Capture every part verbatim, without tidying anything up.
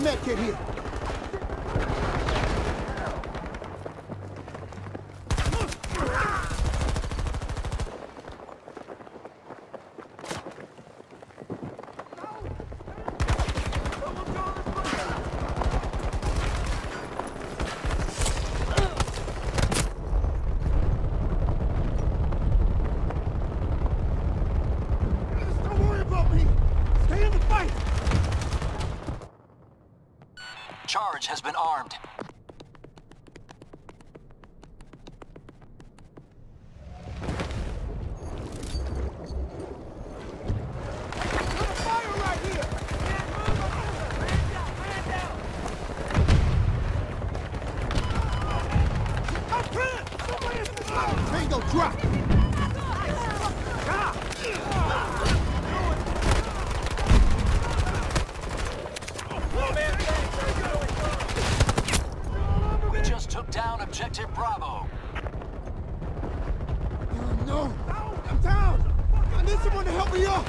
med kit here. Charge has been armed. Tango, drop! We just took down Objective Bravo. Oh, no! I'm down! I need someone to help me up!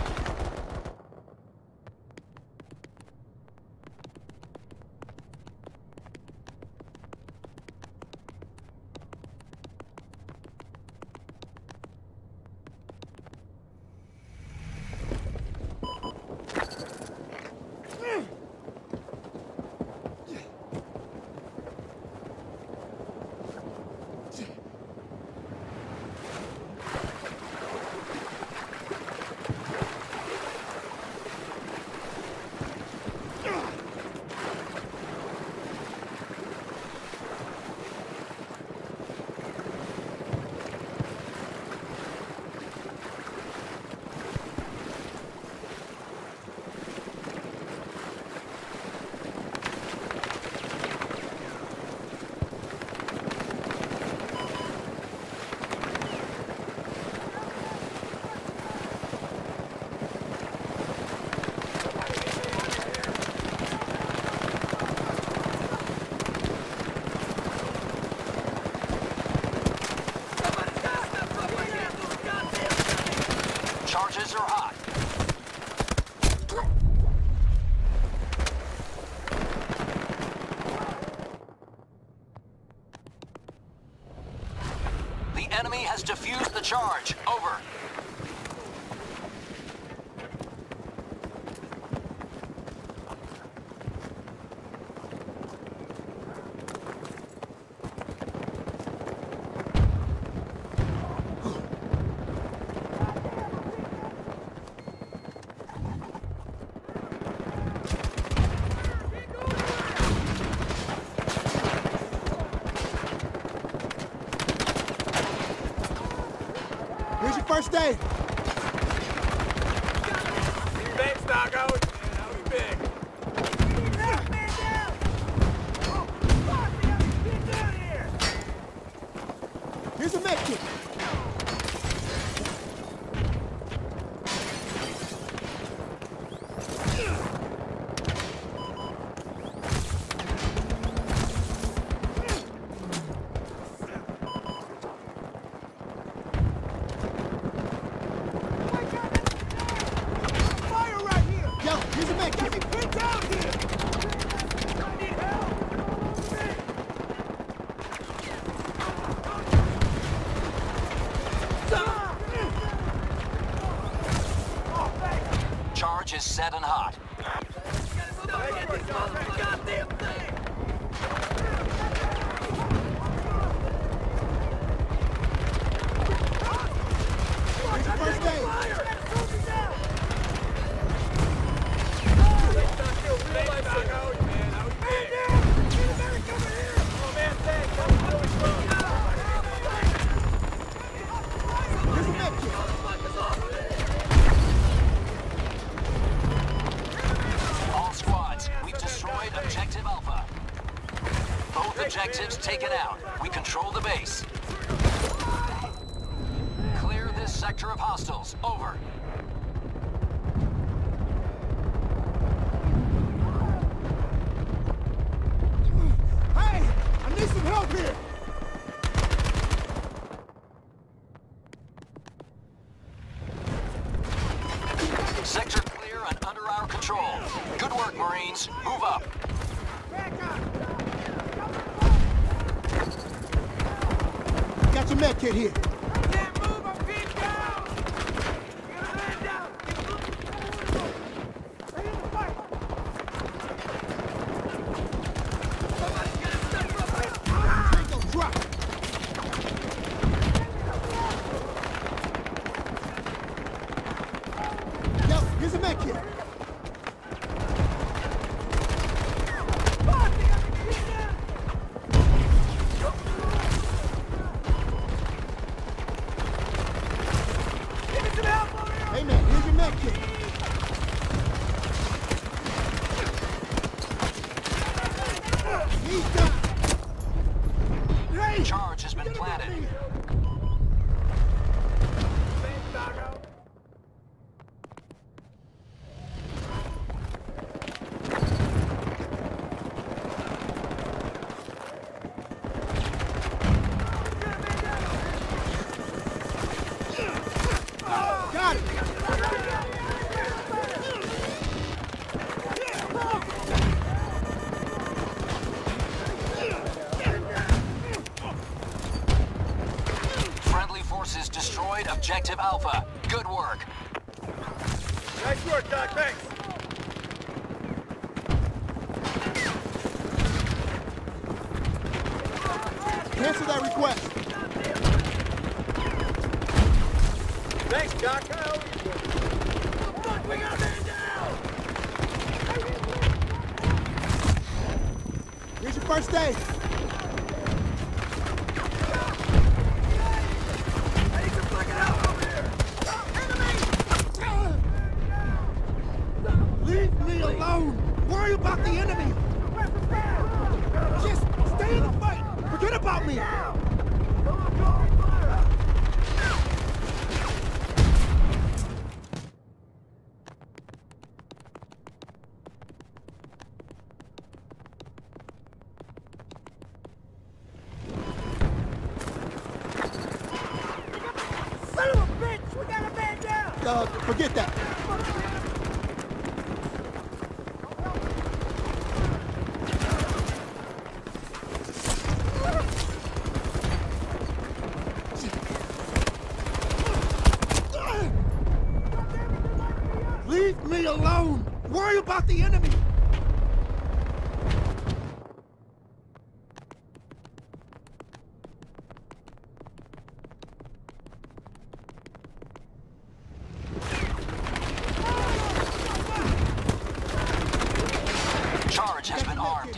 Charges are hot. The enemy has defused the charge. Over. Here's your first aid. Thanks, Doggo. That was big. Man down! Oh, fuck! We have to get down here! Here's a med kit. Here's a med kit. Get down here! I need help! Charge is set and hot. Goddamn thing! Here's your first aid. All squads, we've destroyed Objective Alpha. Both objectives taken out. We control the base. Clear this sector of hostiles. Over. Hey! I need some help here! Sector clear and under our control. Good work, Marines. Move up. a med kit here. Can't move, I'm pinned down! Get a man down! Get moving! Stay in the fight! Somebody get him stuck up here! Tango, drop. Yo, here's a med kit. Hey man, here's your med kit. He's done. Hey! Charge has been planted. Thanks, Doggo. Got it. Friendly forces destroyed Objective Alpha. Good work. Nice work, Doc. Thanks. Cancel that request. Thanks, Doc. I owe you. Fuck, we got a man down! Here's your first aid. I need some fucking help over here! Leave me alone. Worry about the enemy. Just stay in the fight. Forget about me. Son of a bitch! We got a man down! Uh, forget that. Leave me alone. Worry about the enemy. Charge has been armed.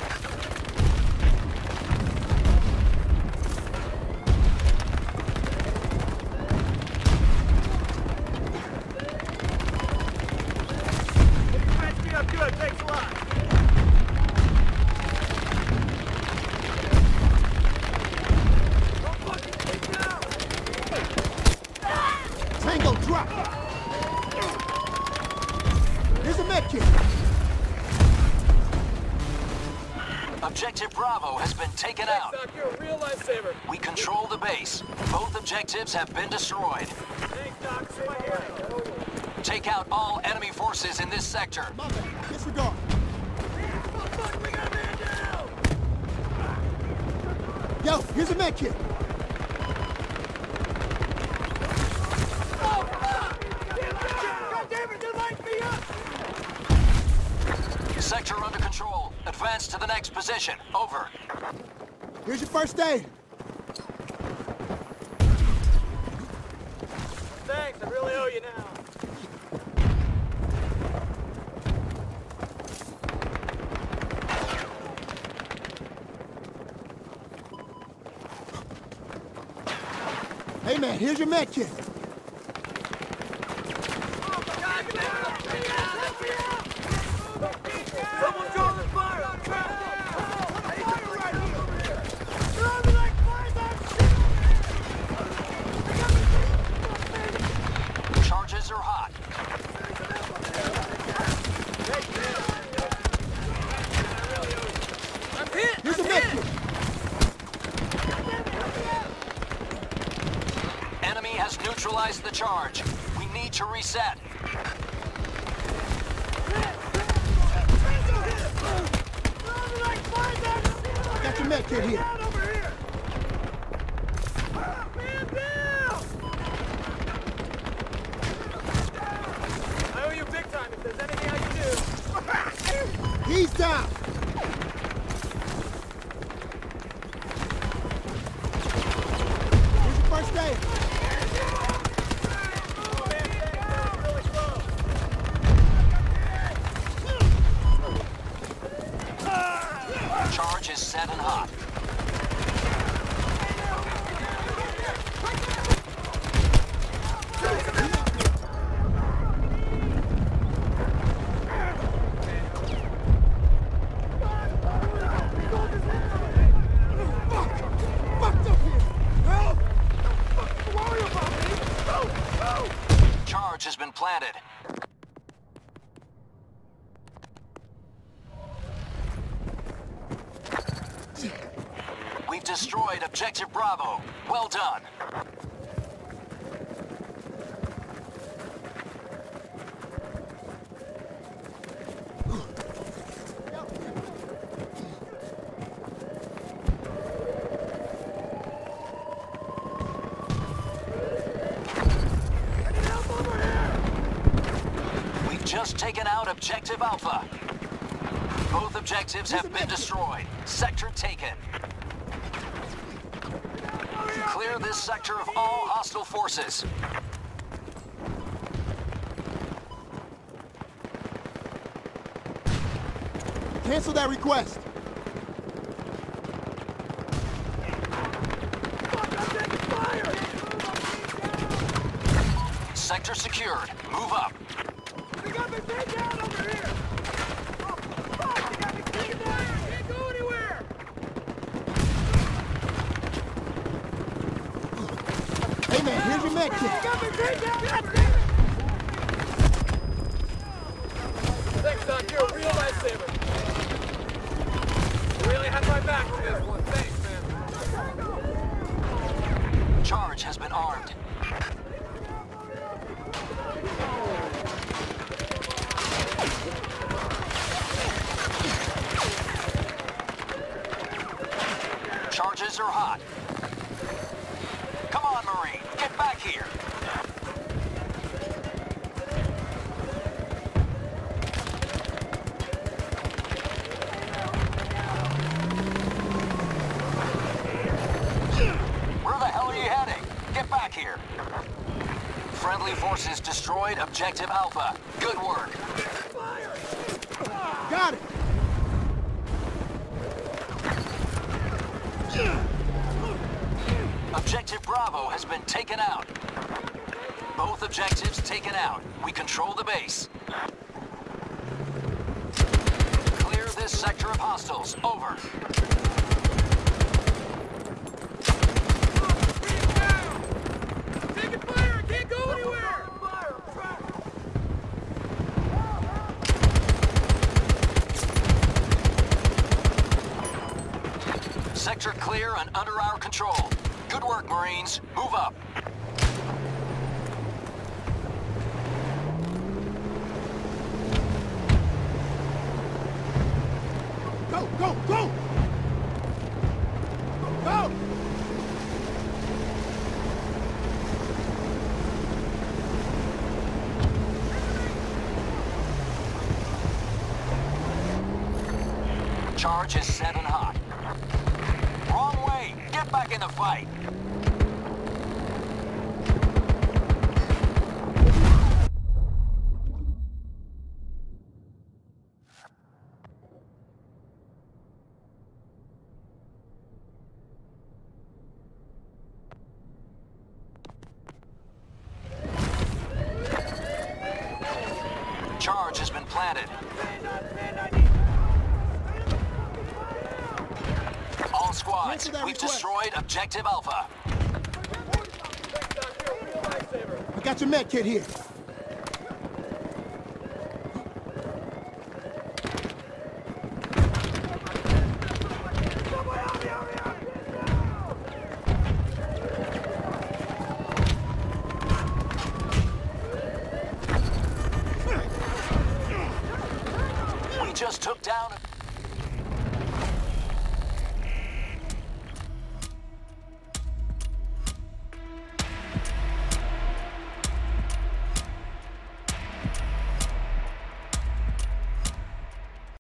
Patch me up good. Thanks a lot. Don't fucking take down! Tango, drop. Here's a med kit. Objective Bravo has been taken out. Doc, you're a real lifesaver. We control the base. Both objectives have been destroyed. Thanks, Doc. See my hand. Take out all enemy forces in this sector. My bad. Disregard. Oh, fuck, we got a man down! Yo, here's a med kit. Oh, fuck! God damn it, you light me up! Sector under control. Advance to the next position. Over. Here's your first aid. Thanks, I really owe you now. Hey man, here's your med kit. Someone's on fire! I'm trapped! Fire right here! They're on me like flies on shit! Charges are hot. I'm hit! Here's a med kit. Enemy has neutralized the charge. We need to reset. Got your med kit here. Down over here! down. Here's your first aid. Charge is set and hot. Charge has been planted. We've destroyed Objective Bravo. Well done. We've just taken out Objective Alpha. Both objectives have been destroyed. Sector taken. Clear this sector of all hostile forces. Cancel that request. Sector secured. Move up. We got the thing down over here! Oh, fuck! You got me taken down! Can't go anywhere! Hey man, here's your med You kit. got me taken down! God damn it! Thanks, Doc. You're a real lifesaver. You really had my back for this one. Thanks, man. Charge has been armed. Charges are hot. Come on, Marine. Get back here. Where the hell are you heading? Get back here. Friendly forces destroyed Objective Alpha. Good work. Got it. Objective Bravo has been taken out. Both objectives taken out. We control the base. Clear this sector of hostiles. Over. Taking fire! I can't go anywhere! Sector clear and under our control. Good work, Marines. Move up. Go, go, go! Go! Charge is set and hot. Wrong way. Get back in the fight. Charge has been planted. All squads, Cancel that we've request. destroyed Objective Alpha. Thanks, Doc. You're a real lifesaver. I got your med kit here.